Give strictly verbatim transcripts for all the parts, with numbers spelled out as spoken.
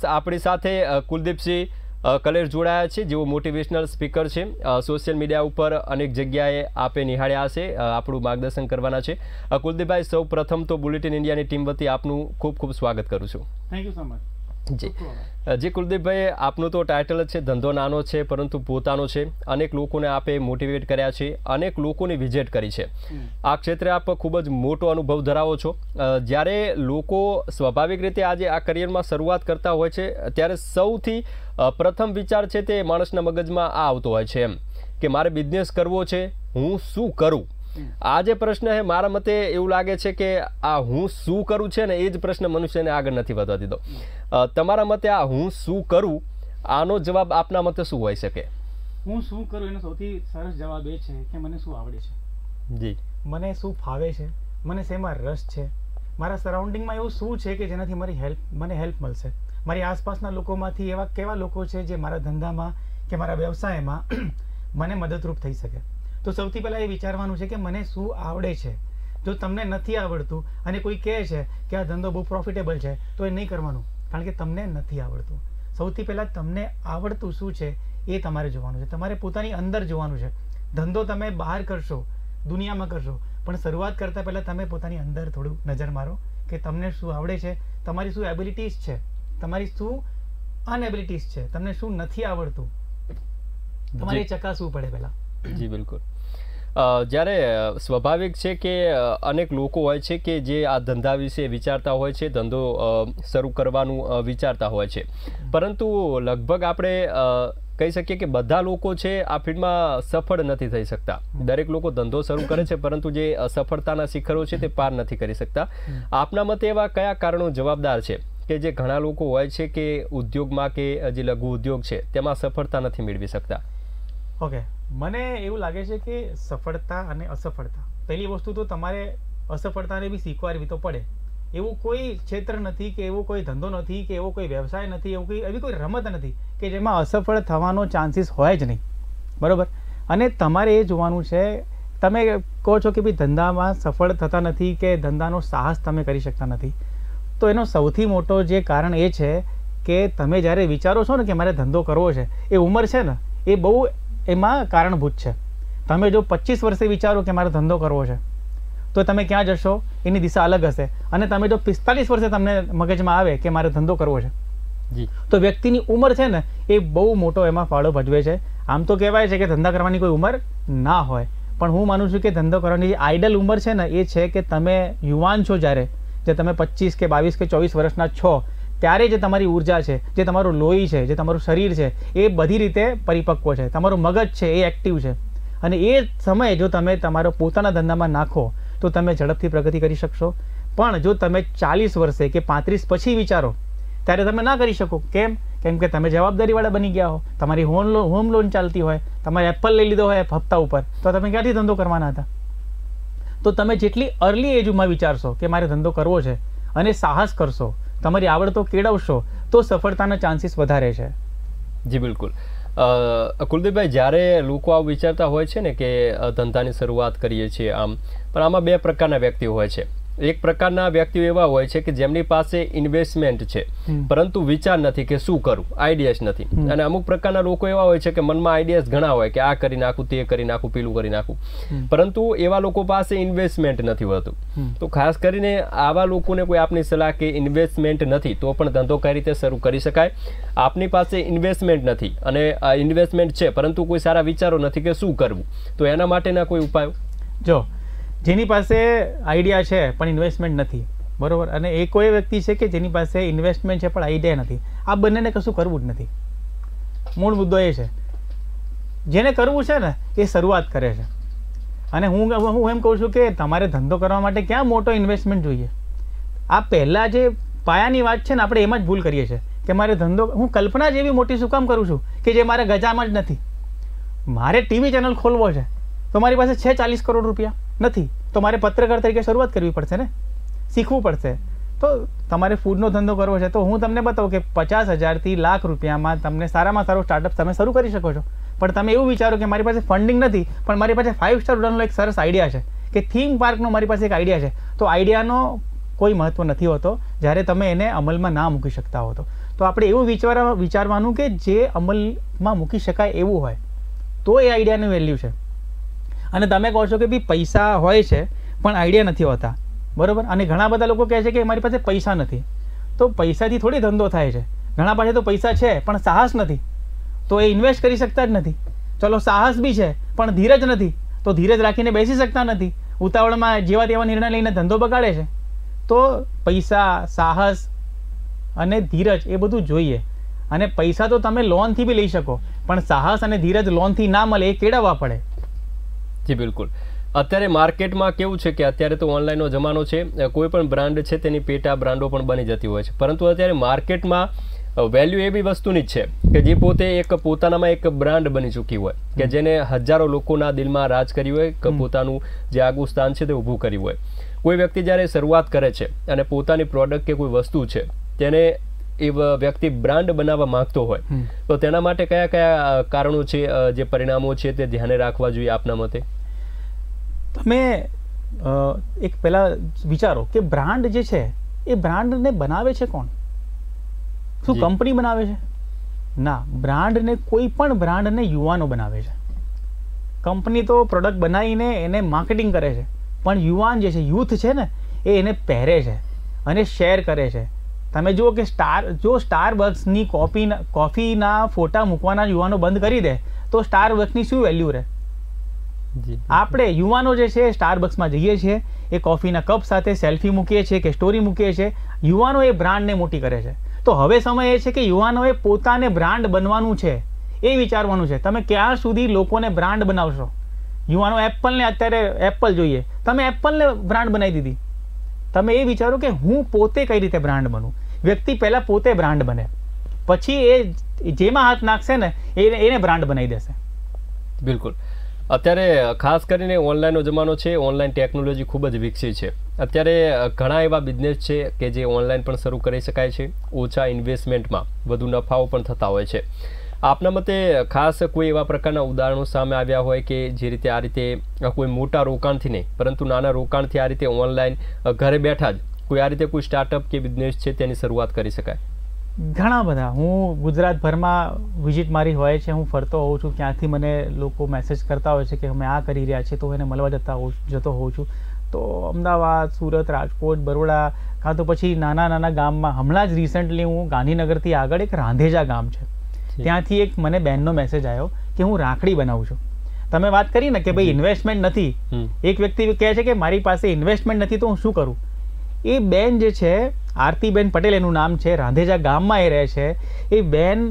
આપણી સાથે કુલદીપસિંહ કલેર જોડાયા છે, જેઓ મોટિવેશનલ સ્પીકર છે. સોશિયલ મીડિયા ઉપર અનેક જગ્યાએ આપે નિહાળ્યા હશે, આપણું માર્ગદર્શન કરવાના છે. કુલદીપભાઈ, સૌ પ્રથમ તો બુલેટિન ઇન્ડિયાની ટીમ વતી આપનું ખૂબ ખૂબ સ્વાગત કરું છું. Thank you so much. જી જી કુલદીપભાઈ, આપનું તો ટાઇટલ જ છે ધંધો નાનો છે પરંતુ પોતાનો છે. અનેક લોકોને આપે મોટિવેટ કર્યા છે, અનેક લોકોની વિઝિટ કરી છે. આ ક્ષેત્રે આપ ખૂબ જ મોટો અનુભવ ધરાવો છો. જ્યારે લોકો સ્વાભાવિક રીતે આજે આ કરિયરમાં શરૂઆત કરતા હોય છે ત્યારે સૌથી પ્રથમ વિચાર છે તે માણસના મગજમાં આ આવતો હોય છે એમ કે મારે બિઝનેસ કરવો છે, હું શું કરું? આ જે પ્રશ્ન છે મારા મતે એવું લાગે છે કે આ હું શું કરું છે ને એ જ પ્રશ્ન મનુષ્યને આગળ નથી વધવા દીધો. તમારા મતે આ હું શું કરું, આનો જવાબ આપના મતે શું હોઈ શકે? હું શું કરું એનો સૌથી સરસ જવાબ એ છે કે મને શું આવડે છે. જી, મને શું ફાવે છે, મને શેમાં રસ છે, મારા સરાઉન્ડિંગમાં એવું શું છે કે જેનાથી મારી હેલ્પ મને હેલ્પ મળશે. મારી આસપાસના લોકોમાંથી એવા કેવા લોકો છે જે મારા ધંધામાં કે મારા વ્યવસાયમાં મને મદદરૂપ થઈ શકે. તો સૌથી પહેલાં એ વિચારવાનું છે કે મને શું આવડે છે. જો તમને નથી આવડતું અને કોઈ કહે છે કે આ ધંધો બહુ પ્રોફિટેબલ છે તો એ નહીં કરવાનું, કારણ કે તમને નથી આવડતું. સૌથી પહેલાં તમને આવડતું શું છે એ તમારે જોવાનું છે, તમારે પોતાની અંદર જોવાનું છે. ધંધો તમે બહાર કરશો, દુનિયામાં કરશો, પણ શરૂઆત કરતાં પહેલાં તમે પોતાની અંદર થોડું નજર મારો કે તમને શું આવડે છે, તમારી શું એબિલિટીઝ છે, તમારી શું અનએબિલિટીઝ છે, તમને શું નથી આવડતું, તમારે ચકાસવું પડે પહેલાં. જી બિલકુલ. જ્યારે સ્વાભાવિક છે કે અનેક લોકો હોય છે કે જે આ ધંધા વિશે વિચારતા હોય છે, ધંધો શરૂ કરવાનું વિચારતા હોય છે, પરંતુ લગભગ આપણે કહી શકીએ કે બધા લોકો છે આ ફિલ્ડમાં સફળ નથી થઈ શકતા. દરેક લોકો ધંધો શરૂ કરે છે પરંતુ જે સફળતાના શિખરો છે તે પાર નથી કરી શકતા. આપના મતે એવા કયા કારણો જવાબદાર છે કે જે ઘણા લોકો હોય છે કે ઉદ્યોગમાં કે જે લઘુ ઉદ્યોગ છે તેમાં સફળતા નથી મેળવી શકતા? ઓકે, મને એવું લાગે છે કે સફળતા અને અસફળતા, પહેલી વસ્તુ તો તમારે અસફળતાને બી સ્વીકારવી તો પડે. એવું કોઈ ક્ષેત્ર નથી કે એવો કોઈ ધંધો નથી કે એવો કોઈ વ્યવસાય નથી, એવું કોઈ એવી કોઈ રમત નથી કે જેમાં અસફળ થવાનો ચાન્સીસ હોય જ નહીં, બરાબર? અને તમારે એ જોવાનું છે, તમે કહો છો કે ભાઈ ધંધામાં સફળ થતા નથી કે ધંધાનો સાહસ તમે કરી શકતા નથી, તો એનો સૌથી મોટો જે કારણ એ છે કે તમે જ્યારે વિચારો છો ને કે મારે ધંધો કરવો છે, એ ઉંમર છે ને એ બહુ એમાં કારણભૂત છે. તમે જો પચીસ વર્ષે વિચારો કે મારે ધંધો કરવો છે તો તમે ક્યાં જશો એની દિશા અલગ હશે. અને તમે જો પિસ્તાલીસ વર્ષે તમને મગજમાં આવે કે મારે ધંધો કરવો છે જી, તો વ્યક્તિની ઉંમર છે ને એ બહુ મોટો એમાં ફાળો ભજવે છે. આમ તો કહેવાય છે કે ધંધા કરવાની કોઈ ઉંમર ના હોય, પણ હું માનું છું કે ધંધો કરવાની જે આઈડલ ઉંમર છે ને એ છે કે તમે યુવાન છો, જ્યારે જે તમે પચીસ કે બાવીસ કે ચોવીસ વર્ષના છો ત્યારે જે તમારી ઉર્જા છે, જે તમારું લોહી છે, જે તમારું શરીર છે એ બધી રીતે પરિપક્વ છે, તમારું મગજ છે એ એક્ટિવ છે. અને એ સમયે જો તમે તમારો પોતાના ધંધામાં નાખો તો તમે ઝડપથી પ્રગતિ કરી શકશો. પણ જો તમે ચાલીસ વર્ષે કે પાંત્રીસ પછી વિચારો ત્યારે તમે ના કરી શકો. કેમ? કેમ કે તમે જવાબદારીવાળા બની ગયા હો, તમારી હોમ લોન હોમ લોન ચાલતી હોય, તમારે એપલ લઈ લીધો હોય હપ્તા ઉપર, તો તમે ક્યાંથી ધંધો કરવાના હતા? તો તમે જેટલી અર્લી એજમાં વિચારશો કે મારે ધંધો કરવો છે અને સાહસ કરશો, તમારી આવડતો કેળવશો, તો સફળતાના ચાન્સીસ વધારે છે. જી બિલકુલ. કુલદીપભાઈ, જ્યારે લોકો આવું વિચારતા હોય છે ને કે ધંધાની શરૂઆત કરીએ છીએ આમ, પણ આમાં બે પ્રકારના વ્યક્તિઓ હોય છે. એક પ્રકારના વ્યક્તિઓ એવા હોય છે કે જેમની પાસે ઇન્વેસ્ટમેન્ટ છે પરંતુ વિચાર નથી કે શું કરું, આઈડિયાસ નથી. અને અમુક પ્રકારના લોકો એવા હોય છે કે મનમાં આઈડિયાસ ઘણા હોય કે આ કરી નાખું, તે કરી નાખું, પેલું કરી નાખું, પરંતુ એવા લોકો પાસે ઇન્વેસ્ટમેન્ટ નથી હોતું. તો ખાસ કરીને આવા લોકોને કોઈ આપની સલાહ કે ઇન્વેસ્ટમેન્ટ નથી તો પણ ધંધો કઈ રીતે શરૂ કરી શકાય? આપની પાસે ઇન્વેસ્ટમેન્ટ નથી અને ઇન્વેસ્ટમેન્ટ છે પરંતુ કોઈ સારા વિચારો નથી કે શું કરવું, તો એના માટેના કોઈ ઉપાયો? જો જેની પાસે આઈડિયા છે પણ ઇન્વેસ્ટમેન્ટ નથી, બરાબર, અને એ કોઈ વ્યક્તિ છે કે જેની પાસે ઇન્વેસ્ટમેન્ટ છે પણ આઈડિયા નથી, આ બંનેને કશું કરવું જ નથી. મૂળ મુદ્દો એ છે, જેને કરવું છે ને એ શરૂઆત કરે છે. અને હું હું એમ કહું છું કે તમારે ધંધો કરવા માટે ક્યાં મોટો ઇન્વેસ્ટમેન્ટ જોઈએ? આ પહેલાં જે પાયાની વાત છે ને આપણે એમાં જ ભૂલ કરીએ છીએ કે મારે ધંધો, હું કલ્પના જેવી મોટી શું કામ કરું છું કે જે મારે ગજામાં જ નથી. મારે ટીવી ચેનલ ખોલવો છે તો મારી પાસે છે ચાલીસ કરોડ રૂપિયા નથી, તો મારે પત્રકાર તરીકે શરૂઆત કરવી પડશે ને, શીખવું પડશે. તો તમારે ફૂડનો ધંધો કરવો છે તો હું તમને બતાવું કે પચાસ હજારથી લાખ રૂપિયામાં તમને સારામાં સારું સ્ટાર્ટઅપ તમે શરૂ કરી શકો છો. પણ તમે એવું વિચારો કે મારી પાસે ફંડિંગ નથી પણ મારી પાસે ફાઇવ સ્ટાર હોટલનો એક સરસ આઈડિયા છે કે થીમ પાર્કનો મારી પાસે એક આઈડિયા છે, તો આઈડિયાનો કોઈ મહત્વ નથી હોતો જ્યારે તમે એને અમલમાં ના મૂકી શકતા હો. તો આપણે એવું વિચારવા વિચારવાનું કે જે અમલમાં મૂકી શકાય એવું હોય તો એ આઈડિયાનું વેલ્યુ છે. અને તમે કહો છો કે ભાઈ પૈસા હોય છે પણ આઈડિયા નથી હોતા, બરાબર. અને ઘણા બધા લોકો કહે છે કે મારી પાસે પૈસા નથી. તો પૈસાથી થોડી ધંધો થાય છે. ઘણા પાસે તો પૈસા છે પણ સાહસ નથી, તો એ ઇન્વેસ્ટ કરી શકતા જ નથી. ચલો સાહસ બી છે પણ ધીરજ નથી, તો ધીરજ રાખીને બેસી શકતા નથી. ઉતાવળમાં જેવા તેવા નિર્ણય લઈને ધંધો બગાડે છે. તો પૈસા, સાહસ અને ધીરજ એ બધું જોઈએ. અને પૈસા તો તમે લોનથી બી લઈ શકો, પણ સાહસ અને ધીરજ લોનથી ના મળે, એ કેળવવા પડે. જી બિલકુલ. અત્યારે માર્કેટમાં કેવું છે કે અત્યારે તો ઓનલાઈનનો જમાનો છે, કોઈ પણ બ્રાન્ડ છે તેની પેટા બ્રાન્ડો પણ બની જતી હોય છે. પરંતુ અત્યારે માર્કેટમાં વેલ્યુ એવી વસ્તુની જ છે કે જે પોતે એક પોતાનામાં એક બ્રાન્ડ બની ચૂકી હોય, કે જેને હજારો લોકોના દિલમાં રાજ કર્યું હોય, કે પોતાનું જે આગવું સ્થાન છે તે ઊભું કર્યું હોય. કોઈ વ્યક્તિ જ્યારે શરૂઆત કરે છે અને પોતાની પ્રોડક્ટ કે કોઈ વસ્તુ છે તેને એ વ્યક્તિ બ્રાન્ડ બનાવવા માંગતો હોય, તો તેના માટે કયા કયા કારણો છે, જે પરિણામો છે તે ધ્યાને રાખવા જોઈએ આપના મતે? તમે એક પહેલા વિચારો કે બ્રાન્ડ જે છે એ બ્રાન્ડને બનાવે છે કોણ? શું કંપની બનાવે છે? ના, બ્રાન્ડને કોઈ પણ બ્રાન્ડને યુવાનો બનાવે છે. કંપની તો પ્રોડક્ટ બનાવીને એને માર્કેટિંગ કરે છે, પણ યુવાન જે છે, યુથ છે ને, એ એને પહેરે છે અને શેર કરે છે. તમે જુઓ કે સ્ટાર જો સ્ટારબક્સની કોફી કોફીના ફોટા મૂકવાના યુવાનો બંધ કરી દે તો સ્ટારબક્સની શું વેલ્યુ રહે? આપણે યુવાનો જે છે સ્ટારબક્સમાં જઈએ છીએ, એ કોફીના કપ સાથે સેલ્ફી મૂકીએ છીએ કે સ્ટોરી મૂકીએ છીએ. યુવાનો એ બ્રાન્ડને મોટી કરે છે. તો હવે સમય એ છે કે યુવાનોએ પોતાને બ્રાન્ડ બનવાનું છે, એ વિચારવાનું છે. તમે ક્યાં સુધી લોકોને બ્રાન્ડ બનાવશો? યુવાનો એપલને અત્યારે એપલ જોઈએ, તમે એપલને બ્રાન્ડ બનાવી દીધી. તમે એ વિચારો કે હું પોતે કઈ રીતે બ્રાન્ડ બનું. વ્યક્તિ પહેલા પોતે બ્રાન્ડ બને, પછી એ જેમાં હાથ નાખશે ને એને બ્રાન્ડ બનાવી દેશે. બિલકુલ. અત્યારે ખાસ કરીને ઓનલાઈનનો જમાનો છે, ઓનલાઈન ટેકનોલોજી ખૂબ જ વિકસી છે. અત્યારે ઘણા એવા બિઝનેસ છે કે જે ઓનલાઈન પણ શરૂ કરી શકાય છે, ઓછા ઇન્વેસ્ટમેન્ટમાં વધુ નફાઓ પણ થતા હોય છે. આપના મતે ખાસ કોઈ એવા પ્રકારના ઉદાહરણો સામે આવ્યા હોય કે જે રીતે આ રીતે કોઈ મોટા રોકાણથી નહીં પરંતુ નાના રોકાણથી આ રીતે ઓનલાઈન ઘરે બેઠા જ કોઈ આ રીતે કોઈ સ્ટાર્ટઅપ કે બિઝનેસ છે તેની શરૂઆત કરી શકાય? ઘણા બધા. હું ગુજરાતભરમાં વિઝિટ મારી હોય છે, હું ફરતો હોઉં છું. ક્યાંથી મને લોકો મેસેજ કરતા હોય છે કે અમે આ કરી રહ્યા છીએ, તો એને મળવા જતા હોઉં જતો હોઉં છું. તો અમદાવાદ, સુરત, રાજકોટ, બરોડા, કાં તો પછી નાના નાના ગામમાં. હમણાં જ રિસન્ટલી હું ગાંધીનગરથી આગળ એક રાંધેજા ગામ છે, ત્યાંથી એક મને બેનનો મેસેજ આવ્યો કે હું રાખડી બનાવું છું. તમે વાત કરી ને કે ભાઈ ઇન્વેસ્ટમેન્ટ નથી. એક વ્યક્તિ કહે છે કે મારી પાસે ઇન્વેસ્ટમેન્ટ નથી તો હું શું કરું? એ બેન જે છે, આરતીબેન પટેલ એનું નામ છે, રાંધેજા ગામમાં એ રહે છે. એ બેન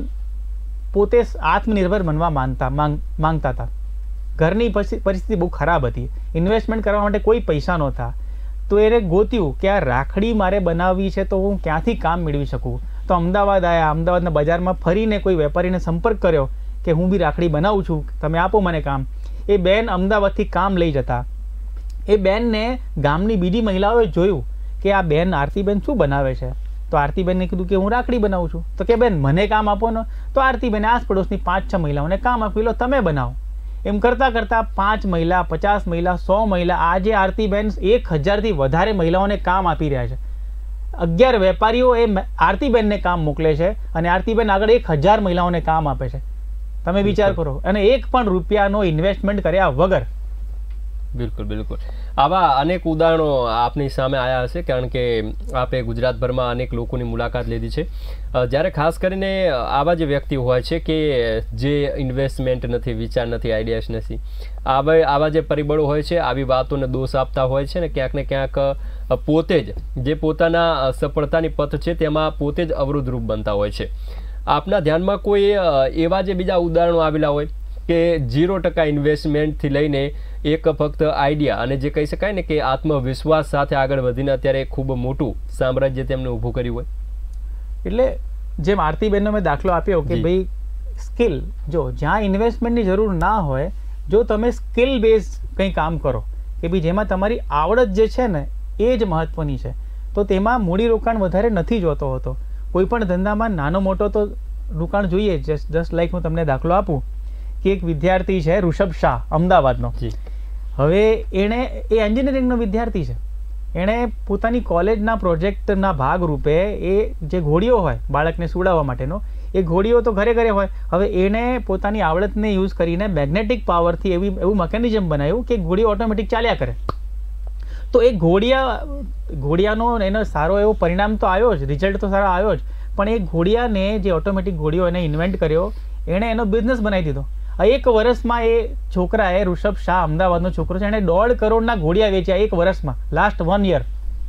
પોતે આત્મનિર્ભર બનવા માંગતા માંગતા હતા. ઘરની પરિસ્થિતિ બહુ ખરાબ હતી, ઇન્વેસ્ટમેન્ટ કરવા માટે કોઈ પૈસા નહોતા. તો એને ગોત્યું કે આ રાખડી મારે બનાવવી છે, તો હું ક્યાંથી કામ મેળવી શકું. તો અમદાવાદ આવ્યા, અમદાવાદના બજારમાં ફરીને કોઈ વેપારીને સંપર્ક કર્યો કે હું બી રાખડી બનાવું છું, તમે આપો મને કામ. એ બેન અમદાવાદથી કામ લઈ જતા. એ બેનને ગામની બીજી મહિલાઓએ જોયું કે આ બેન આરતીબેન શું બનાવે છે. તો આરતીબેનને કીધું કે હું રાખડી બનાવું છું. તો કે બેન મને કામ આપો ને. તો આરતીબેને આસ પડોશની પાંચ છ મહિલાઓને કામ આપી લો, તમે બનાવો. એમ કરતાં કરતાં પાંચ મહિલા, પચાસ મહિલા, સો મહિલા, આજે આરતીબેન એક હજારથી વધારે મહિલાઓને કામ આપી રહ્યા છે. અગિયાર વેપારીઓ એ આરતીબેનને કામ મોકલે છે અને આરતીબેન આગળ એક હજાર મહિલાઓને કામ આપે છે. તમે વિચાર કરો, અને એક પણ રૂપિયાનો ઇન્વેસ્ટમેન્ટ કર્યા વગર. બિલકુલ બિલકુલ. આવા અનેક ઉદાહરણો આપની સામે આવ્યા હશે, કારણ કે આપે ગુજરાતભરમાં અનેક લોકોની મુલાકાત લીધી છે. જ્યારે ખાસ કરીને આવા જે વ્યક્તિ હોય છે કે જે ઇન્વેસ્ટમેન્ટ નથી, વિચાર નથી, આઈડિયાસ નથી, આવા આવા જે પરિબળો હોય છે, આવી વાતોને દોષ આપતા હોય છે ને ક્યાંક ને ક્યાંક પોતે જ જે પોતાના સફળતાની પથ છે તેમાં પોતે જ અવરોધરૂપ બનતા હોય છે. આપના ધ્યાનમાં કોઈ એવા જે બીજા ઉદાહરણો આવેલા હોય કે ઝીરો ટકા ઇન્વેસ્ટમેન્ટથી લઈને એક ફક્ત આઈડિયા અને જે કહી શકાય ને કે આત્મવિશ્વાસ સાથે આગળ વધીને અત્યારે ખૂબ મોટું સામ્રાજ્ય તેમને ઊભું કર્યું હોય? એટલે જેમ આરતીબેનનો મેં દાખલો આપ્યો કે ભાઈ સ્કિલ, જો જ્યાં ઇન્વેસ્ટમેન્ટની જરૂર ના હોય, જો તમે સ્કિલ બેઝ કંઈ કામ કરો કે ભાઈ જેમાં તમારી આવડત જે છે ને એ જ મહત્વની છે, તો તેમાં મૂડીરોકાણ વધારે નથી જોતો હોતો. કોઈ પણ ધંધામાં નાનો મોટો તો રોકાણ જોઈએ. જસ્ટ જસ્ટ લાઈક હું તમને દાખલો આપું કે એક વિદ્યાર્થી છે ઋષભ શાહ, અમદાવાદનો. હવે એણે એ એન્જિનિયરિંગનો વિદ્યાર્થી છે, એણે પોતાની કોલેજના પ્રોજેક્ટના ભાગરૂપે એ જે ઘોડીઓ હોય બાળકને સુડાવવા માટેનો એ ઘોડીઓ તો ઘરે ઘરે હોય. હવે એણે પોતાની આવડતને યુઝ કરીને મેગ્નેટિક પાવરથી એવી એવું મિકેનિઝમ બનાવ્યું કે ઘોડીઓ ઓટોમેટિક ચાલ્યા કરે. તો એ ઘોડિયા ઘોડિયાનો એનો સારો એવો પરિણામ તો આવ્યો જ, રિઝલ્ટ તો સારો આવ્યો જ, પણ એ ઘોડિયાને જે ઓટોમેટિક ઘોડીઓ એને ઇન્વેન્ટ કર્યો એણે એનો બિઝનેસ બનાવી દીધો. એક વર્ષમાં એ છોકરાએ, ઋષભ શાહ અમદાવાદનો છોકરો છે, એણે દોઢ કરોડના ઘોડિયા વેચ્યા એક વર્ષમાં, લાસ્ટ વન યર.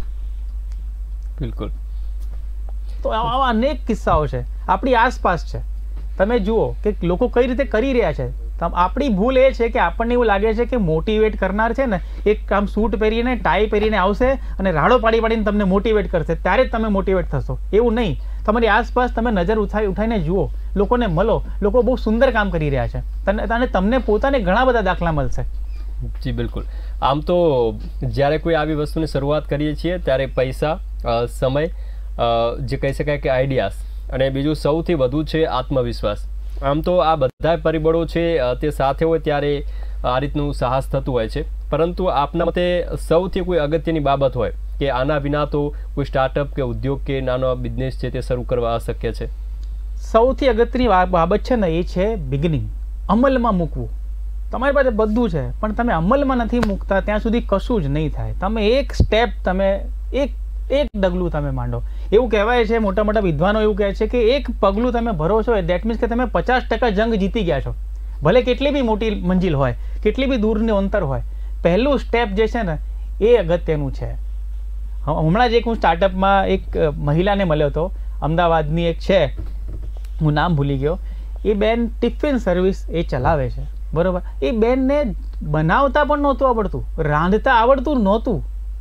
બિલકુલ. તો આવા અનેક કિસ્સાઓ છે આપણી આસપાસ છે. તમે જુઓ કે લોકો કઈ રીતે કરી રહ્યા છે. આપણી ભૂલ એ છે કે આપણને એવું લાગે છે કે મોટિવેટ કરનાર છે ને એક આમ સૂટ પહેરીને ટાઈ પહેરીને આવશે અને રાડો પાડી પાડીને તમને મોટિવેટ કરશે, ત્યારે જ તમે મોટિવેટ થશો. એવું નહીં. તમારી આસપાસ તમે નજર ઉઠાઈ ઉઠાઈને જુઓ, લોકોને મળો, લોકો બહુ સુંદર કામ કરી રહ્યા છે અને તમને પોતાને ઘણા બધા દાખલા મળશે. જી બિલકુલ. આમ તો જ્યારે કોઈ આવી વસ્તુની શરૂઆત કરીએ છીએ ત્યારે પૈસા, સમય, જે કહી શકાય કે આઈડિયાઝ, અને બીજું સૌથી વધુ છે આત્મવિશ્વાસ. આમ તો આ બધા પરિબળો છે તે સાથે હોય ત્યારે આ રીતનું સાહસ થતું હોય છે. પરંતુ આપના મતે સૌથી કોઈ અગત્યની બાબત હોય કે આના વિના તો કોઈ સ્ટાર્ટઅપ કે ઉદ્યોગ કે નાનો બિઝનેસ છે તે શરૂ કરવા અશક્ય છે? સૌથી અગત્યની બાબત છે ને એ છે બિગિનિંગ, અમલમાં મૂકવું. તમારી પાસે બધું છે પણ તમે અમલમાં નથી મૂકતા ત્યાં સુધી કશું જ નહીં થાય. તમે એક સ્ટેપ, તમે એક એક ડગલું તમે માંડો. એવું કહેવાય છે, મોટા મોટા વિદ્વાનો એવું કહે છે કે એક પગલું તમે ભરો છો દેટ મીન્સ કે તમે પચાસ ટકા જંગ જીતી ગયા છો. ભલે કેટલી બી મોટી મંજિલ હોય, કેટલી બી દૂરનું અંતર હોય, પહેલું સ્ટેપ જે છે ને એ અગત્યનું છે. હમણાં જ એક હું સ્ટાર્ટઅપમાં એક મહિલાને મળ્યો હતો, અમદાવાદની એક છે, હું નામ ભૂલી ગયો. એ બેન ટિફિન સર્વિસ એ ચલાવે છે, બરાબર. એ બેનને બનાવતા પણ નહોતું આવડતું, રાંધતા આવડતું નહોતું,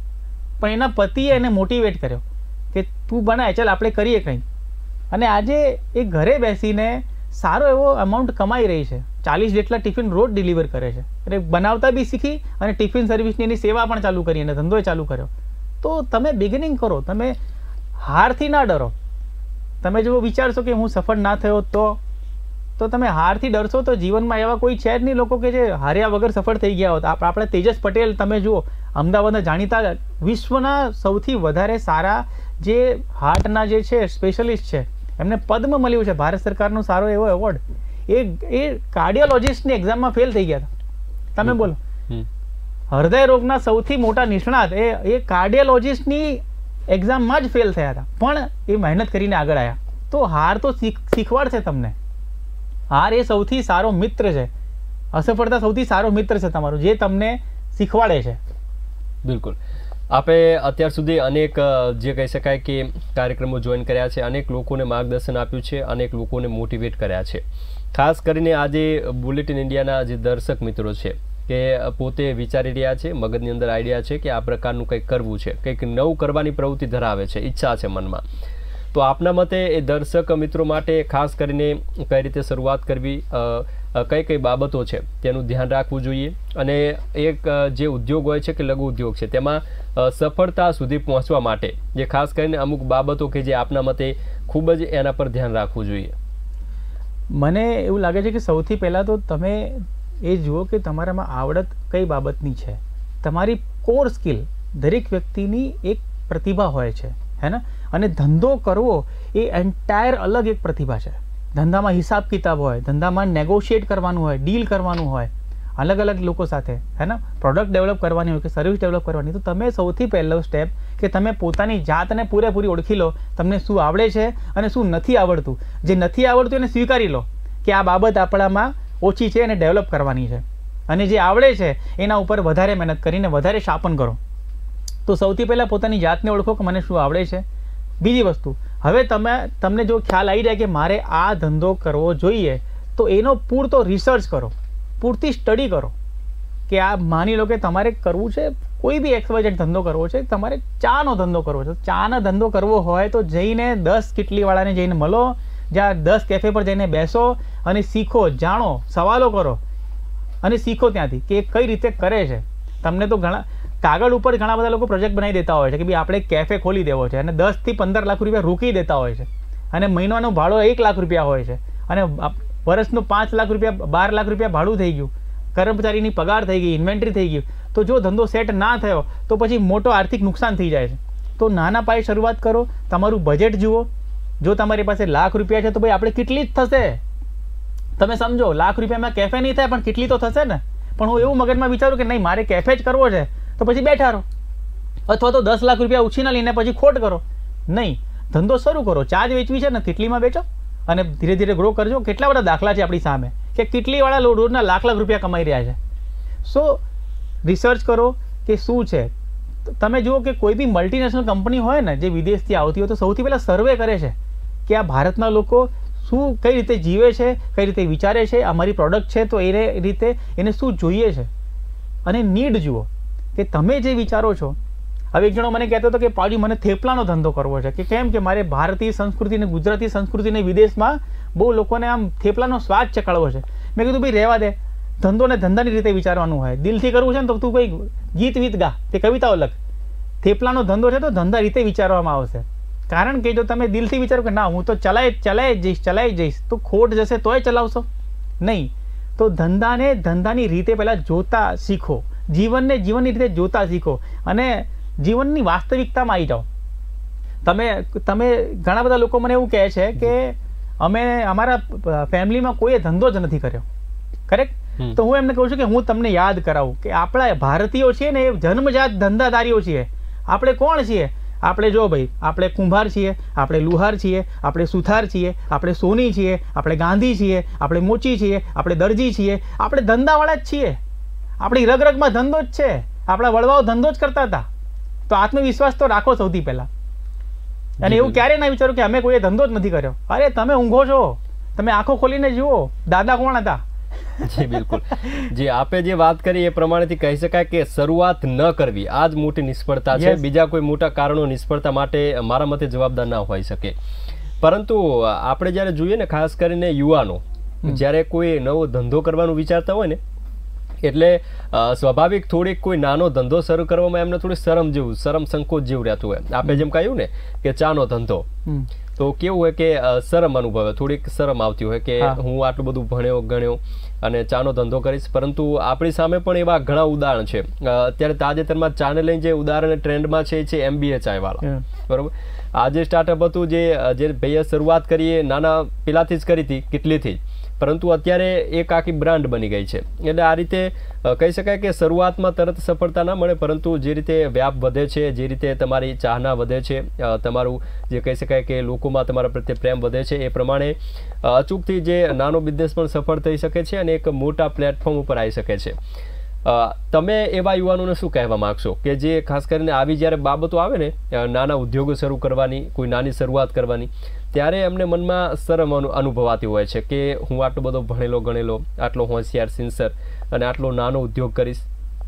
પણ એના પતિએ એને મોટિવેટ કર્યો કે તું બનાય, ચાલ આપણે કરીએ કંઈ. અને આજે એ ઘરે બેસીને સારો એવો અમાઉન્ટ કમાઈ રહી છે. ચાલીસ જેટલા ટિફિન રોજ ડિલિવર કરે છે. એટલે બનાવતા બી શીખી અને ટિફિન સર્વિસની એની સેવા પણ ચાલુ કરી અને ધંધો ચાલુ કર્યો. તો તમે બિગિનિંગ કરો, તમે હારથી ના ડરો. તમે જો વિચારશો કે હું સફળ ના થયો તો તો તમે હારથી ડરશો તો જીવનમાં એવા કોઈ છે જ નહીં લોકો કે જે હાર્યા વગર સફળ થઈ ગયા હોત. આપણે તેજસ પટેલ તમે જુઓ, અમદાવાદના જાણીતા વિશ્વના સૌથી વધારે સારા જે હાર્ટના જે છે સ્પેશિયલિસ્ટ છે, એમને પદ્મ મળ્યું છે, ભારત સરકારનો સારો એવો એવોર્ડ. એ એ કાર્ડિયોલોજિસ્ટની એક્ઝામમાં ફેલ થઈ ગયા હતા. તમે બોલો, હૃદય રોગના સૌથી મોટા નિષ્ણાત એ એ કાર્ડિયોલોજિસ્ટની એક્ઝામમાં જ ફેલ થયા હતા, પણ એ મહેનત કરીને આગળ આવ્યા. તો હાર તો શીખવાડશે તમને. હાર એ સૌથી સારો મિત્ર છે. અસફળતા સૌથી સારો મિત્ર છે તમારો, જે તમને શીખવાડે છે. બિલકુલ. આપે અત્યાર સુધી અનેક જે કહી શકાય કે કાર્યક્રમો જોઈન કર્યા છે, અનેક લોકોને માર્ગદર્શન આપ્યું છે, અનેક લોકોને મોટિવેટ કર્યા છે. ખાસ કરીને આજે બુલેટિન ઇન્ડિયાના જે દર્શક મિત્રો છે કે પોતે વિચારી રહ્યા છે, મગજની અંદર આઈડિયા છે કે આ પ્રકારનું કંઈક કરવું છે, કંઈક નવું કરવાની પ્રવૃત્તિ ધરાવે છે, ઈચ્છા છે મનમાં, તો આપના મતે એ દર્શક મિત્રો માટે ખાસ કરીને કઈ રીતે શરૂઆત કરવી, કઈ કઈ બાબતો છે તેનું ધ્યાન રાખવું જોઈએ, અને એક જે ઉદ્યોગ હોય છે કે લઘુ ઉદ્યોગ છે તેમાં સફળતા સુધી પહોંચવા માટે જે ખાસ કરીને અમુક બાબતો કે જે આપના મતે ખૂબ જ એના પર ધ્યાન રાખવું જોઈએ? મને એવું લાગે છે કે સૌથી પહેલાં તો તમે એ જુઓ કે તમારામાં આવડત કઈ બાબતની છે. તમારી કોર સ્કિલ, દરેક વ્યક્તિની એક પ્રતિભા હોય છે, હે ને. અને ધંધો કરવો એ એન્ટાયર અલગ એક પ્રતિભા છે. ધંધામાં હિસાબ કિતાબ હોય, ધંધામાં નેગોશિએટ કરવાનું હોય, ડીલ કરવાનું હોય અલગ અલગ લોકો સાથે, હે ને. પ્રોડક્ટ ડેવલપ કરવાની હોય કે સર્વિસ ડેવલપ કરવાની. તો તમે સૌથી પહેલો સ્ટેપ કે તમે પોતાની જાતને પૂરેપૂરી ઓળખી લો, તમને શું આવડે છે અને શું નથી આવડતું. જે નથી આવડતું એને સ્વીકારી લો કે આ બાબત આપણામાં ઓછી છે અને ડેવલપ કરવાની છે, અને જે આવડે છે એના ઉપર વધારે મહેનત કરીને વધારે શાપન કરો. તો સૌથી પહેલાં પોતાની જાતને ઓળખો કે મને શું આવડે છે. બીજી વસ્તુ, હવે તમે તમને જો ખ્યાલ આવી જાય કે મારે આ ધંધો કરવો જોઈએ, તો એનો પૂરતો રિસર્ચ કરો, પૂરતી સ્ટડી કરો. કે આ માની લો કે તમારે કરવું છે કોઈ બી એક્સ વાય ઝેડ ધંધો કરવો છે, તમારે ચાનો ધંધો કરવો છે. ચાનો ધંધો કરવો હોય તો જઈને દસ કિટલીવાળાને જઈને મળો, જ્યાં દસ કેફે પર જઈને બેસો અને શીખો, જાણો, સવાલો કરો અને શીખો ત્યાંથી કે કઈ રીતે કરે છે. તમને તો ઘણા કાગળ ઉપર ઘણા બધા લોકો પ્રોજેક્ટ બનાવી દેતા હોય છે કે ભાઈ આપણે કેફે ખોલી દેવો છે અને દસથી પંદર લાખ રૂપિયા રોકી દેતા હોય છે, અને મહિનાનો ભાડો એક લાખ રૂપિયા હોય છે, અને વર્ષનું પાંચ લાખ રૂપિયા બાર લાખ રૂપિયા ભાડું થઈ ગયું, કર્મચારીની પગાર થઈ ગઈ, ઇન્વેન્ટરી થઈ ગયું. તો જો ધંધો સેટ ના થયો તો પછી મોટો આર્થિક નુકસાન થઈ જાય છે. તો નાના પાયે શરૂઆત કરો, તમારું બજેટ જુઓ. જો તમારી પાસે લાખ રૂપિયા છે તો ભાઈ આપણે કેટલી જ થશે, તમે સમજો. લાખ રૂપિયામાં કેફે નહીં થાય પણ કેટલી તો થશે ને. પણ હું એવું મગજમાં વિચારું કે નહીં મારે કેફે જ કરવો છે તો પછી બેઠા રહો, અથવા તો દસ લાખ રૂપિયા ઉછીના લઈને પછી ખોટ કરો. નહીં, ધંધો શરૂ કરો. ચા જ વેચવી છે ને કેટલીમાં વેચો અને ધીરે ધીરે ગ્રો કરજો. કેટલા બધા દાખલા છે આપણી સામે કે કેટલીવાળા રોજના લાખ લાખ રૂપિયા કમાઈ રહ્યા છે. સો રિસર્ચ કરો કે શું છે. તમે જુઓ કે કોઈ બી મલ્ટીનેશનલ કંપની હોય ને જે વિદેશથી આવતી હોય તો સૌથી પહેલાં સર્વે કરે છે કે આ ભારતના લોકો શું કઈ રીતે જીવે છે, કઈ રીતે વિચારે છે, અમારી પ્રોડક્ટ છે તો એ રીતે એને શું જોઈએ છે. અને નીડ જુઓ કે તમે જે વિચારો છો. હવે એક જણો મને કહેતો હતો કે પાજી મને થેપલાનો ધંધો કરવો છે. કે કેમ? કે મારે ભારતીય સંસ્કૃતિ અને ગુજરાતી સંસ્કૃતિને વિદેશમાં બહુ લોકોને આમ થેપલાનો સ્વાદ ચખાડવો છે. મેં કીધું ભાઈ રહેવા દે, ધંધોને ધંધાની રીતે વિચારવાનું હોય. દિલથી કરવું છે ને તો તું કોઈ ગીત વીત ગા, તે કવિતાઓ લખ. થેપલાનો ધંધો છે તો ધંધા રીતે વિચારવામાં આવશે. કારણ કે જો તમે દિલથી વિચારો કે ના હું તો ચલાય ચલાય જ જઈશ ચલાય જઈશ તો ખોટ જશે તોય ચલાવશો નહીં. તો ધંધાને ધંધાની રીતે પહેલાં જોતા શીખો, જીવનને જીવનની રીતે જોતા શીખો અને જીવનની વાસ્તવિકતામાં આવી જાઓ. તમે તમે ઘણા બધા લોકો મને એવું કહે છે કે અમે અમારા ફેમિલીમાં કોઈએ ધંધો જ નથી કર્યો. કરેક્ટ? તો હું એમને કહું છું કે હું તમને યાદ કરાવું કે આપણા ભારતીયો છીએ ને એ જન્મજાત ધંધાદારીઓ છીએ. આપણે કોણ છીએ? આપણે જો ભાઈ આપણે કુંભાર છીએ, આપણે લુહાર છીએ, આપણે સુથાર છીએ, આપણે સોની છીએ, આપણે ગાંધી છીએ, આપણે મોચી છીએ, આપણે દરજી છીએ. આપણે ધંધાવાળા જ છીએ. આપણી રગરગમાં ધંધો જ છે. આપણા વડવાઓ ધંધો જ કરતા હતા. તો આત્મવિશ્વાસ તો રાખો સૌથી પહેલા. અને એવું ક્યારે ના વિચારો કે અમે કોઈએ ધંધો જ નથી કર્યો. અરે તમે ઊંઘો છો, તમે આંખો ખોલીને જુઓ દાદા કોણ હતા. જી બિલકુલ. જે આપે જે વાત કરી એ પ્રમાણેથી કહી શકાય કે શરૂઆત ન કરવી આ જ મોટી નિષ્ફળતા છે. બીજા કોઈ મોટા કારણો નિષ્ફળતા માટે મારા મતે જવાબદાર ના હોઈ શકે. પરંતુ આપણે જ્યારે જોઈએ ને ખાસ કરીને યુવાનો જ્યારે કોઈ નવો ધંધો કરવાનું વિચારતા હોય ને એટલે સ્વાભાવિક થોડીક કોઈ નાનો ધંધો શરૂ કરવામાં એમને થોડી શરમ જેવું શરમ સંકોચ જેવું રહેતું હોય. આપણે જેમ કહ્યું ને કે ચાનો ધંધો તો કેવું હોય કે શરમ અનુભવે, થોડીક શરમ આવતી હોય કે હું આટલું બધું ભણ્યો ગણ્યો અને ચાનો ધંધો કરીશ. પરંતુ આપણી સામે પણ એવા ઘણા ઉદાહરણ છે. અત્યારે તાજેતરમાં ચાને લઈને જે ઉદાહરણ ટ્રેન્ડમાં છે એ છે એમબીએ ચાય વાળા. બરોબર, આ જે સ્ટાર્ટઅપ હતું જે જે ભાઈએ શરૂઆત કરી એ નાના પેલાથી જ કરી હતી કેટલીથી, પરંતુ અત્યારે એક આખી બ્રાન્ડ બની ગઈ છે. એટલે આ રીતે કહી શકાય કે શરૂઆતમાં તરત સફળતા ના મળે, પરંતુ જે રીતે વ્યાપ વધે છે, જે રીતે તમારી ચાહના વધે છે, તમારું જે કહી શકાય કે લોકોમાં તમારા પ્રત્યે પ્રેમ વધે છે, એ પ્રમાણે અચૂકથી જે નાનો બિઝનેસ પણ સફળ થઈ શકે છે અને એક મોટા પ્લેટફોર્મ ઉપર આવી શકે છે. તમે એવા યુવાનોને શું કહેવા માગશો કે જે ખાસ કરીને આવી જ્યારે બાબતો આવે ને નાના ઉદ્યોગો શરૂ કરવાની, કોઈ નાની શરૂઆત કરવાની, ત્યારે એમને મનમાં શરમ અનુભવાતી હોય છે કે હું આટલો બધો ભણેલો ગણેલો, આટલો હોશિયાર સિન્સર અને આટલો નાનો ઉદ્યોગ કરીશ?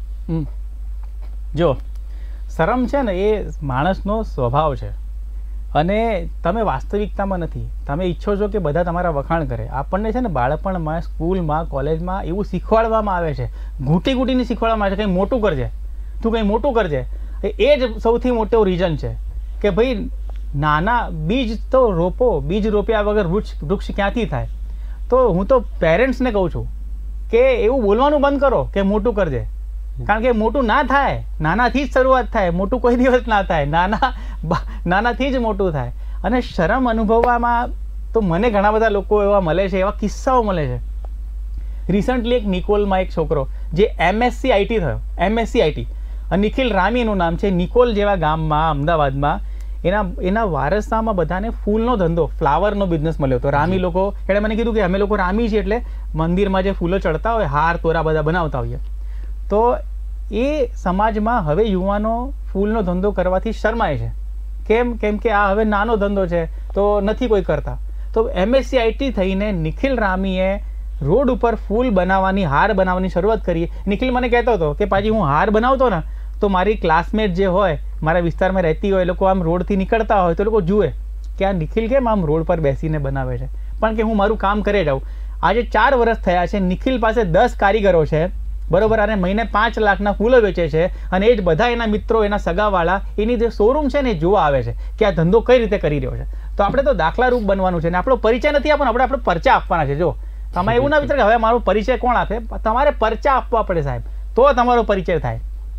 જો શરમ છે ને એ માણસનો સ્વભાવ છે અને તમે વાસ્તવિકતામાં નથી. તમે ઈચ્છો છો કે બધા તમારા વખાણ કરે. આપણને છે ને બાળપણમાં સ્કૂલમાં કોલેજમાં એવું શીખવાડવામાં આવે છે, ઘૂંટી ઘૂંટીને શીખવાડવામાં આવે છે કંઈ મોટું કરજે, તું કંઈ મોટું કરજે. એ જ સૌથી મોટો રીઝન છે કે ભાઈ નાના બીજ તો રોપો, બીજ રોપ્યા વગર વૃક્ષ વૃક્ષ ક્યાંથી થાય. તો હું તો પેરેન્ટ્સને કહું છું કે એવું બોલવાનું બંધ કરો કે મોટું કરજે. કારણ કે મોટું ના થાય, નાનાથી જ શરૂઆત થાય, મોટું કોઈ દિવસ ના થાય. નાના નાનાથી જ મોટું થાય. અને શરમ અનુભવવામાં તો મને ઘણા બધા લોકો એવા મળે છે, એવા કિસ્સાઓ મળે છે. રિસન્ટલી એક નિકોલમાં એક છોકરો જે એમએસસી આઈટી થયો, એમએસસી આઈટી, નિખિલ રામી એનું નામ છે. નિકોલ જેવા ગામમાં અમદાવાદમાં એના એના વારસામાં બધાને ફૂલનો ધંધો, ફ્લાવરનો બિઝનેસ મળ્યો હતો. રામી લોકો એટલે મને કીધું કે અમે લોકો રામી છીએ એટલે મંદિરમાં જે ફૂલો ચડતા હોય, હાર તોરા બધા બનાવતા હોઈએ. તો એ સમાજમાં હવે યુવાનો ફૂલનો ધંધો કરવાથી શરમાય છે. કેમ? કેમ કે આ હવે નાનો ધંધો છે તો નથી કોઈ કરતા. તો એમએસસી આઈટી થઈને નિખિલ રામીએ રોડ ઉપર ફૂલ બનાવવાની, હાર બનાવવાની શરૂઆત કરી. નિખિલ મને કહેતો હતો કે પાછી હું હાર બનાવતો ને તો મારી ક્લાસમેટ જે હોય, મારા વિસ્તારમાં રહેતી હોય, લોકો આમ રોડથી નીકળતા હોય તો લોકો જુએ કે આ નિખિલ કેમ આમ રોડ પર બેસીને બનાવે છે, પણ કે હું મારું કામ કરે જાઉં. આજે ચાર વર્ષ થયા છે, નિખિલ પાસે દસ કારીગરો છે, બરોબર, અને મહિને પાંચ લાખના ફૂલો વેચે છે. અને એ જ બધા એના મિત્રો, એના સગાવાળા એની જે શોરૂમ છે ને એ જોવા આવે છે કે આ ધંધો કઈ રીતે કરી રહ્યો છે. તો આપણે તો દાખલારૂપ બનવાનું છે ને આપણો પરિચય નથી આપવાનો, આપણે આપણો પરચા આપવાના છે. જો તમે એવું ના વિચાર કે હવે મારો પરિચય કોણ આપે, તમારે પરચા આપવા પડે સાહેબ, તો તમારો પરિચય થાય.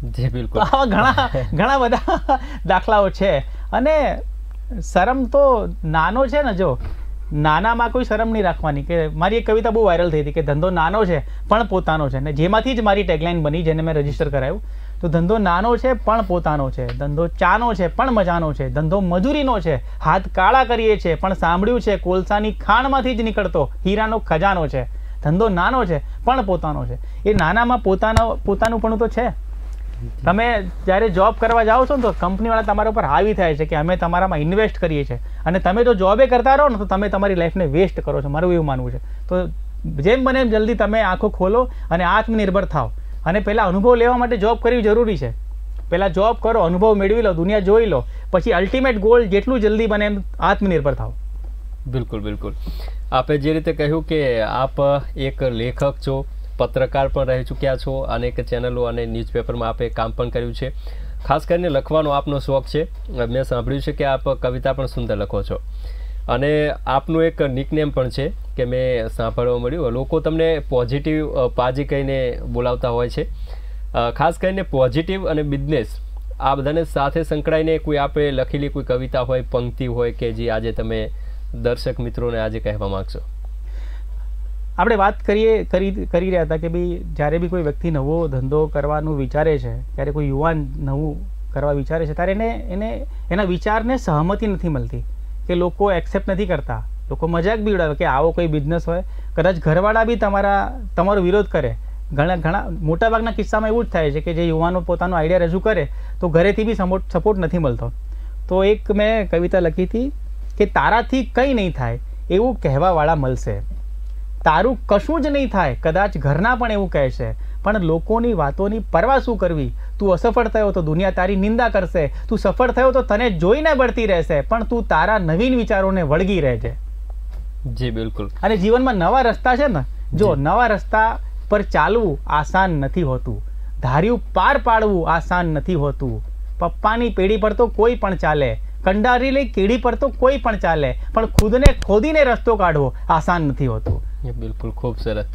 જી બિલકુલ. આવા ઘણા ઘણા બધા દાખલાઓ છે. અને શરમ તો નાનો છે ને, જો નાનામાં કોઈ શરમ નહીં રાખવાની. કે મારી એક કવિતા બહુ વાયરલ થઈ હતી કે ધંધો નાનો છે પણ પોતાનો છે, ને જેમાંથી જ મારી ટેગલાઇન બની, જેને મેં રજીસ્ટર કરાયું. તો ધંધો નાનો છે પણ પોતાનો છે, ધંધો ચાનો છે પણ મજાનો છે, ધંધો મજૂરીનો છે, હાથ કાળા કરીએ છે પણ સાંભળ્યું છે કોલસાની ખાણમાંથી જ નીકળતો હીરાનો ખજાનો છે. ધંધો નાનો છે પણ પોતાનો છે. એ નાનામાં પોતાનો પોતાનું પણ તો છે. તમે જ્યારે જોબ કરવા જાઓ છો ને તો કંપનીવાળા તમારા ઉપર હાવી થાય છે કે અમે તમારામાં ઇન્વેસ્ટ કરીએ છીએ, અને તમે જો જોબે કરતા રહો ને તો તમે તમારી લાઈફને વેસ્ટ કરો છો, મારું એવું માનવું છે. તો જેમ બને એમ જલ્દી તમે આંખો ખોલો અને આત્મનિર્ભર થાઓ. અને પહેલાં અનુભવ લેવા માટે જોબ કરવી જરૂરી છે. પહેલાં જોબ કરો, અનુભવ મેળવી લો, દુનિયા જોઈ લો, પછી અલ્ટિમેટ ગોલ જેટલું જલ્દી બને એમ આત્મનિર્ભર થાઓ. બિલકુલ બિલકુલ. આપે જે રીતે કહ્યું કે આપ એક લેખક છો, પત્રકાર પણ રહી ચૂક્યા છો, અનેક ચેનલો અને ન્યૂઝપેપરમાં આપે કામ પણ કર્યું છે. ખાસ કરીને લખવાનો આપનો શોખ છે. મેં સાંભળ્યું છે કે આપ કવિતા પણ સુંદર લખો છો, અને આપનું એક નિકનેમ પણ છે કે મેં સાંભળવા મળ્યું, લોકો તમને પોઝિટિવ પાજી કહીને બોલાવતા હોય છે. ખાસ કરીને પોઝિટિવ અને બિઝનેસ આ બધાને સાથે સંકળાઈને કોઈ આપણે લખેલી કોઈ કવિતા હોય, પંક્તિ હોય કે જે આજે તમે દર્શક મિત્રોને આજે કહેવા માગશો? આપણે વાત કરીએ કરી કરી રહ્યા હતા કે ભાઈ જ્યારે બી કોઈ વ્યક્તિ નવો ધંધો કરવાનું વિચારે છે, ત્યારે કોઈ યુવાન નવું કરવા વિચારે છે, ત્યારે એને એને એના વિચારને સહમતિ નથી મળતી, કે લોકો એક્સેપ્ટ નથી કરતા, લોકો મજાક બી ઉડાવે કે આવો કોઈ બિઝનેસ હોય. કદાચ ઘરવાળા બી તમારા તમારો વિરોધ કરે. ઘણા ઘણા મોટાભાગના કિસ્સામાં એવું જ થાય છે કે જે યુવાનો પોતાનો આઈડિયા રજૂ કરે તો ઘરેથી બી સપોર્ટ સપોર્ટ નથી મળતો. તો એક મેં કવિતા લખી હતી કે તારાથી કંઈ નહીં થાય એવું કહેવાવાળા મળશે, તારું કશું જ નહીં થાય કદાચ ઘરના પણ એવું કહે છે, પણ લોકોની વાતોની પરવા શું કરવી, તું અસફળ થયો તો દુનિયા તારી નિંદા કરશે, તું સફળ થયો તો તને જોઈને બળતી રહેશે, પણ તું તારા નવીન વિચારોને વળગી રહેજે. જી બિલકુલ. અને જીવનમાં નવા રસ્તા છે ને, જો નવા રસ્તા પર ચાલવું આસાન નથી હોતું, ધાર્યું પાર પાડવું આસાન નથી હોતું. પપ્પાની પેઢી પર તો કોઈ પણ ચાલે, કંડારી લઈ કેડી પર તો કોઈ પણ ચાલે, પણ ખુદને ખોદીને રસ્તો કાઢવો આસાન નથી હોતું. બિલકુલ, ખૂબ સરસ.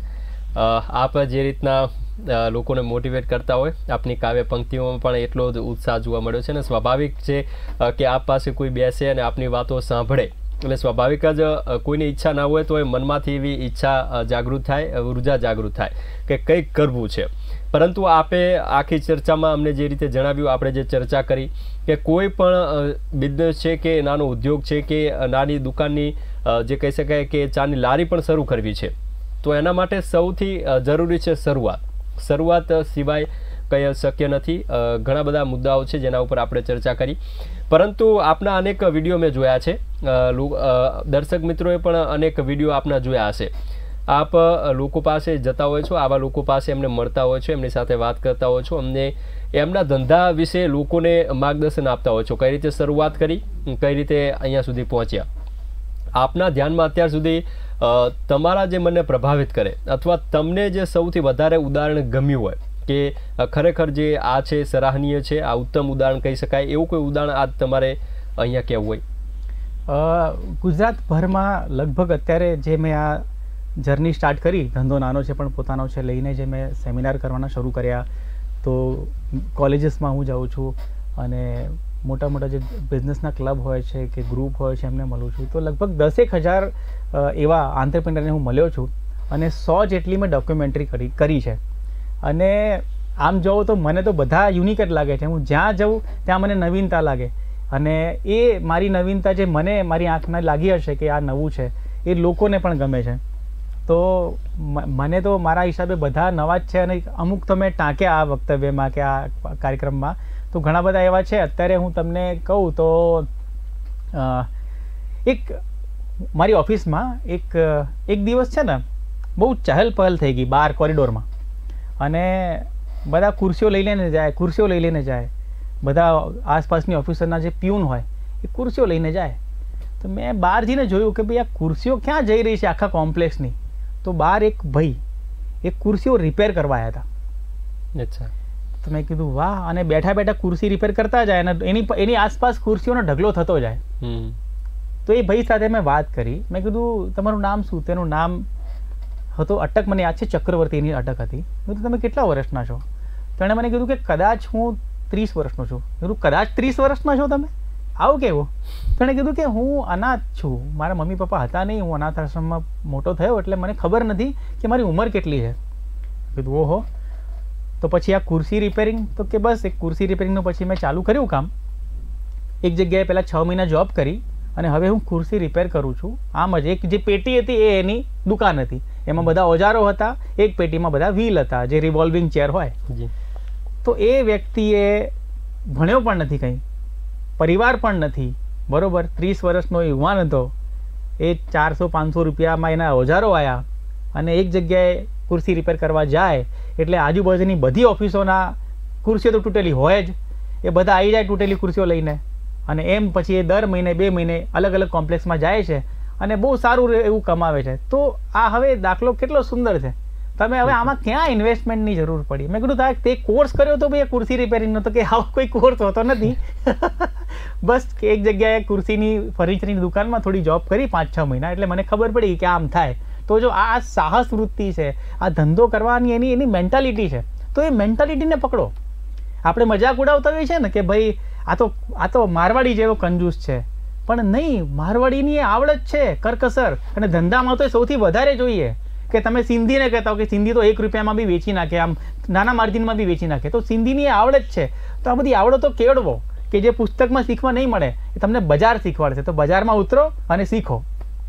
આપ જે રીતના લોકોને મોટિવેટ કરતા હોય, આપની કાવ્ય પંક્તિઓમાં પણ એટલો જ ઉત્સાહ જોવા મળ્યો છે, અને સ્વાભાવિક છે કે આપ પાસે કોઈ બેસે અને આપની વાતો સાંભળે એટલે સ્વાભાવિક જ કોઈની ઈચ્છા ના હોય તો એ મનમાંથી એવી ઈચ્છા જાગૃત થાય, ઉર્જા જાગૃત થાય કે કંઈક કરવું છે. પરંતુ આપે આખી ચર્ચામાં અમને જે રીતે જણાવ્યું, આપણે જે ચર્ચા કરી કે કોઈ પણ બિઝનેસ છે કે નાનો ઉદ્યોગ છે કે નાની દુકાનની જે કહી શકાય કે ચાની લારી પણ શરૂ કરવી છે, તો એના માટે સૌથી જરૂરી છે શરૂઆત. શરૂઆત સિવાય કંઈ શક્ય નથી. ઘણા બધા મુદ્દાઓ છે જેના ઉપર આપણે ચર્ચા કરી, પરંતુ આપના અનેક વિડીયો મેં જોયા છે, દર્શક મિત્રોએ પણ અનેક વિડીયો આપના જોયા હશે. આપ લોકો પાસે જતા હોય છો, આવા લોકો પાસે એમને મળતા હોય છો, એમની સાથે વાત કરતા હોય છો, અમને એમના ધંધા વિશે લોકોને માર્ગદર્શન આપતા હોય છો, કઈ રીતે શરૂઆત કરી, કઈ રીતે અહીંયા સુધી પહોંચ્યા. આપના ધ્યાનમાં અત્યાર સુધી તમારા જે મને પ્રભાવિત કરે અથવા તમને જે સૌથી વધારે ઉદાહરણ ગમ્યું હોય કે ખરેખર જે આ છે સરાહનીય છે, આ ઉત્તમ ઉદાહરણ કહી શકાય, એવું કોઈ ઉદાહરણ આજ તમારે અહીંયા કહેવું હોય? ગુજરાતભરમાં લગભગ અત્યારે જે મેં આ જર્ની સ્ટાર્ટ કરી, ધંધો નાનો છે પણ પોતાનો છે લઈને જે મેં સેમિનાર કરવાના શરૂ કર્યા, તો કોલેજીસમાં હું જાઉં છું અને મોટા મોટા જે બિઝનેસના ક્લબ હોય છે કે ગ્રુપ હોય છે એમને મળું છું, તો લગભગ દસેક હજાર એવા આંતરપ્રેનરને હું મળ્યો છું, અને સો જેટલી મેં ડોક્યુમેન્ટરી કરી કરી છે. અને આમ જોઉં તો મને તો બધા યુનિક જ લાગે છે. હું જ્યાં જાઉં ત્યાં મને નવીનતા લાગે, અને એ મારી નવીનતા જે મને મારી આંખને લાગી હશે કે આ નવું છે, એ લોકોને પણ ગમે છે. તો મને તો મારા હિસાબે બધા નવા જ છે, અને અમુક તો મેં ટાંક્યા આ વક્તવ્યમાં કે આ કાર્યક્રમમાં, તો ઘણા બધા એવા છે. અત્યારે હું તમને કહું તો એક મારી ઓફિસમાં એક એક દિવસ છે ને બહુ ચહલ પહલ થઈ ગઈ બહાર કોરિડોરમાં, અને બધા ખુરશીઓ લઈ લઈને જાય ખુરશીઓ લઈ લઈને જાય બધા આસપાસની ઓફિસરના જે પ્યુન હોય એ ખુરશીઓ લઈને જાય. તો મેં બહાર જઈને જોયું કે ભાઈ આ ખુરશીઓ ક્યાં જઈ રહી છે આખા કોમ્પ્લેક્સની. તો બહાર એક ભાઈ એક ખુરશીઓ રિપેર કરવા આવ્યા હતા. અચ્છા. તો મેં કીધું વાહ, અને બેઠા બેઠા ખુરશી રિપેર કરતા જાય અને એની એની આસપાસ ખુરશીઓનો ઢગલો થતો જાય. તો એ ભાઈ સાથે મેં વાત કરી, મેં કીધું તમારું નામ શું? તેનું નામ હતો અટક, મને યાદ છે ચક્રવર્તીની અટક હતી. મેં કીધું તમે કેટલા વર્ષના છો? તો એણે મને કીધું કે કદાચ હું ત્રીસ વર્ષનો છું. કીધું કદાચ ત્રીસ વર્ષના છો તમે, આવું કેવું? તો એણે કીધું કે હું અનાથ છું, મારા મમ્મી પપ્પા હતા નહીં, હું અનાથ આશ્રમમાં મોટો થયો એટલે મને ખબર નથી કે મારી ઉંમર કેટલી છે. કીધું ઓહો. તો પછી આ ખુરશી રિપેરિંગ, તો કે બસ એક ખુરશી રિપેરિંગનું પછી મેં ચાલુ કર્યું કામ. એક જગ્યાએ પહેલાં છ મહિના જોબ કરી અને હવે હું ખુરશી રિપેર કરું છું. આમ જ એક જે પેટી હતી એ એની દુકાન હતી, એમાં બધા ઓજારો હતા, એક પેટીમાં બધા વ્હીલ હતા, જે રિવોલ્વિંગ ચેર હોય. તો એ વ્યક્તિએ ભણ્યો પણ નથી કંઈ, પરિવાર પણ નથી, બરોબર, ત્રીસ વર્ષનો યુવાન હતો. એ ચારસો પાંચસો રૂપિયામાં એના ઓજારો આવ્યા અને એક જગ્યાએ ખુરશી રિપેર કરવા જાય એટલે આજુબાજુની બધી ઓફિસોના ખુરશીઓ તો તૂટેલી હોય જ, એ બધા આવી જાય તૂટેલી ખુરશીઓ લઈને. અને એમ પછી એ દર મહિને બે મહિને અલગ અલગ કોમ્પ્લેક્સમાં જાય છે અને બહુ સારું એવું કમાવે છે. તો આ હવે દાખલો કેટલો સુંદર છે. તમે હવે આમાં ક્યાં ઇન્વેસ્ટમેન્ટની જરૂર પડી? મેં કીધું તારે તે કોર્સ કર્યો તો ભાઈ ખુરશી રિપેરિંગનો, તો કે આવો કોઈ કોર્સ હોતો નથી. બસ એક જગ્યાએ ખુરશીની ફર્નિચરની દુકાનમાં થોડી જોબ કરી પાંચ છ મહિના, એટલે મને ખબર પડી કે આમ થાય. તો જો આ સાહસ વૃત્તિ છે, આ ધંધો કરવાની એની એની મેન્ટાલિટી છે, તો એ મેન્ટાલિટીને પકડો. આપણે મજાક ઉડાવતા હોઈએ છીએ ને કે ભાઈ આ તો આ તો મારવાડી જેવો કંજૂસ છે, પણ નહીં, મારવાડીની આવડત છે, કરકસર. અને ધંધામાં તો સૌથી વધારે જોઈએ કે તમે સિંધીને કહેતા હો કે સિંધી તો એક રૂપિયામાં બી વેચી નાખે, આમ નાના માર્જિનમાં બી વેચી નાખે, તો સિંધીની આવડત છે. તો આ બધી આવડતો કેળવો કે જે પુસ્તકમાં શીખવા નહીં મળે, એ તમને બજાર શીખવાડશે. તો બજારમાં ઉતરો અને શીખો.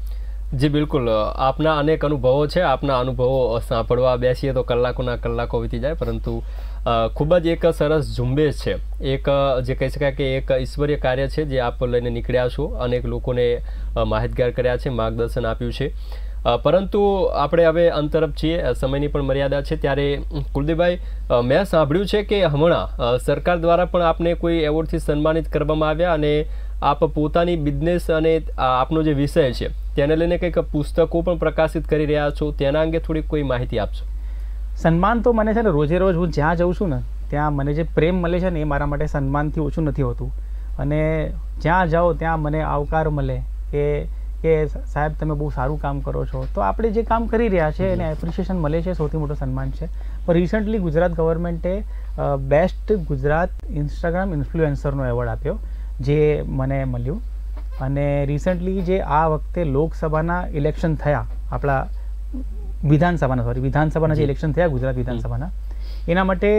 જી બિલકુલ, આપના અનેક અનુભવો છે, આપના અનુભવો સાંભળવા બેસીએ તો કલાકોના કલાકો વીતી જાય, પરંતુ ખૂબ જ એક સરસ ઝુંબેશ છે, એક જે કહી શકાય કે એક ઈશ્વરીય કાર્ય છે જે આપ લઈને નીકળ્યા છો, અનેક લોકોને માહિતગાર કર્યા છે, માર્ગદર્શન આપ્યું છે. પરંતુ આપણે હવે અંત તરફ છીએ, સમયની પણ મર્યાદા છે, ત્યારે કુલદીપભાઈ, મેં સાંભળ્યું છે કે હમણાં સરકાર દ્વારા પણ આપને કોઈ એવોર્ડથી સન્માનિત કરવામાં આવ્યા અને આપ પોતાની બિઝનેસ અને આપનો જે વિષય છે તેને લઈને કંઈક પુસ્તકો પણ પ્રકાશિત કરી રહ્યા છો, તેના અંગે થોડીક કોઈ માહિતી આપશો? સન્માન તો મને છે ને રોજે રોજ હું જ્યાં જઉં છું ને ત્યાં મને જે પ્રેમ મળે છે ને એ મારા માટે સન્માનથી ઓછું નથી હોતું. અને જ્યાં જાઓ ત્યાં મને આવકાર મળે કે કે સાહેબ તમે બહુ સારું કામ કરો છો. તો આપણે જે કામ કરી રહ્યા છે એને એપ્રિશિએશન મળે છે, સૌથી મોટો સન્માન છે. પણ રિસન્ટલી ગુજરાત ગવર્મેન્ટે બેસ્ટ ગુજરાત ઇન્સ્ટાગ્રામ ઇન્ફ્લુએન્સરનો એવોર્ડ આપ્યો, જે મને મળ્યું. અને રિસન્ટલી જે આ વખતે લોકસભાના ઇલેક્શન થયા, આપણા વિધાનસભાના સોરી વિધાનસભાના જે ઇલેક્શન થયા ગુજરાત વિધાનસભાના, એના માટે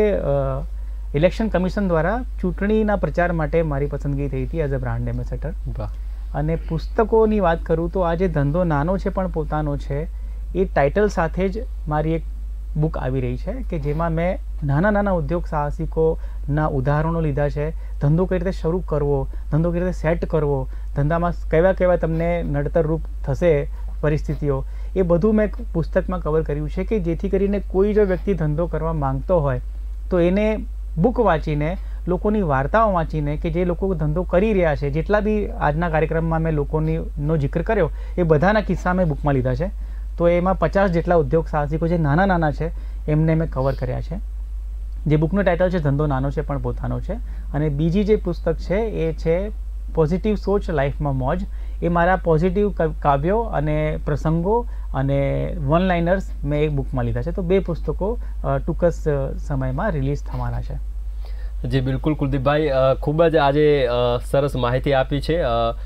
ઇલેક્શન કમિશન દ્વારા ચૂંટણીના પ્રચાર માટે મારી પસંદગી થઈ હતી એઝ અ બ્રાન્ડ એમ્બેસેડર. અને પુસ્તકોની વાત કરું તો આ જે ધંધો નાનો છે પણ પોતાનો છે, એ ટાઇટલ સાથે જ મારી એક બુક આવી રહી છે કે જેમાં મેં નાના નાના ઉદ્યોગ સાહસિકોના ઉદાહરણો લીધા છે. ધંધો કઈ રીતે શરૂ કરવો, ધંધો કઈ રીતે સેટ કરવો, ધંધામાં કેવા કેવા તમને નડતર રૂપ થશે પરિસ્થિતિઓ, એ બધું મેં પુસ્તકમાં કવર કર્યું છે કે જેથી કરીને કોઈ જો વ્યક્તિ ધંધો કરવા માંગતો હોય તો એને બુક વાંચીને, લોકોની વાર્તાઓ વાંચીને, કે જે લોકો ધંધો કરી રહ્યા છે, જેટલા બી આજના કાર્યક્રમમાં મેં લોકોની નો જિક્ર કર્યો એ બધાના કિસ્સા મેં બુકમાં લીધા છે. તો એમાં પચાસ જેટલા ઉદ્યોગ સાહસિકો જે નાના નાના છે એમને મેં કવર કર્યા છે. જે બુકનું ટાઇટલ છે ધંધો નાનો છે પણ પોતાનો છે. અને બીજી જે પુસ્તક છે એ છે પોઝિટિવ સોચ લાઈફમાં મોજ. એ મારા પોઝિટિવ કાવ્યો અને પ્રસંગો અને વન લાઇનર્સ મેં એક બુકમાં લીધા છે. તો બે પુસ્તકો ટૂંક જ સમયમાં રિલીઝ થવાના છે. જી બિલકુલ કુલદીપભાઈ, ખૂબ જ આજે સરસ માહિતી આપી છે.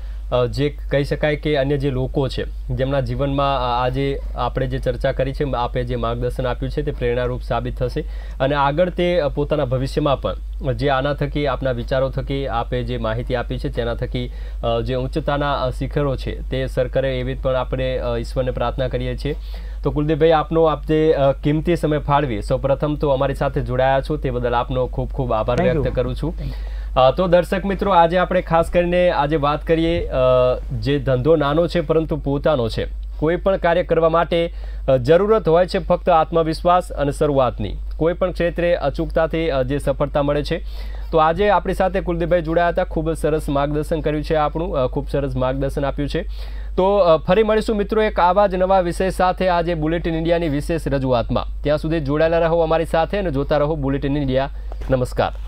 જે કહી શકાય કે અન્ય જે લોકો છે જેમના જીવનમાં આજે આપણે જે ચર્ચા કરી છે, આપે જે માર્ગદર્શન આપ્યું છે તે પ્રેરણારૂપ સાબિત થશે અને આગળ તે પોતાના ભવિષ્યમાં પણ જે આના થકી આપના વિચારો થકી આપે જે માહિતી આપી છે તેના થકી જે ઉચ્ચતાના શિખરો છે તે સર કરે એવી પણ આપણે ઈશ્વરને પ્રાર્થના કરીએ છીએ. તો કુલદીપભાઈ, આપનો આપ જે કિંમતી સમય ફાળવી સૌ પ્રથમ તો અમારી સાથે જોડાયા છો તે બદલ આપનો ખૂબ ખૂબ આભાર વ્યક્ત કરું છું. તો દર્શક મિત્રો, આજે આપણે ખાસ કરીને આજે વાત કરીએ જે ધંધો નાનો છે પરંતુ પોતાનો છે. કોઈ પણ કાર્ય કરવા માટે જરૂરત હોય છે ફક્ત આત્મવિશ્વાસ અને શરૂઆતની. કોઈ પણ ક્ષેત્રે અચૂકતાથી જે સફળતા મળે છે. તો આજે આપણી સાથે કુલદીપભાઈ જોડાયા હતા, ખૂબ જ સરસ માર્ગદર્શન કર્યું છે, આપણું ખૂબ સરસ માર્ગદર્શન આપ્યું છે. તો ફરી મળીશું મિત્રો એક આવા જ નવા વિષય સાથે આજે બુલેટિન ઇન્ડિયાની વિશેષ રજૂઆતમાં. ત્યાં સુધી જોડાયેલા રહો અમારી સાથે અને જોતા રહો બુલેટિન ઇન્ડિયા. નમસ્કાર.